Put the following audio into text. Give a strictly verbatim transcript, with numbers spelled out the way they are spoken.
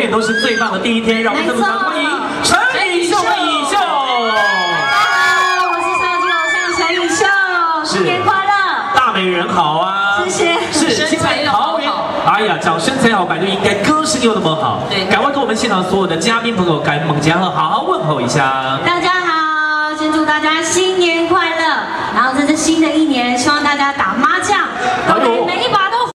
远都是最棒的第一天。让我们这么欢迎陈以秀，陈以秀。 大家好，我是超级偶像陈以秀，新年快乐！ 大美人好啊， 谢谢。 是身材桃园。哎呀，讲身材好，感觉应该歌声又那么好。对，赶快跟我们现场所有的嘉宾朋友、赶猛家贺好好问候一下。 大家好，先祝大家新年快乐！然后这是新的一年，希望大家打麻将，都可以每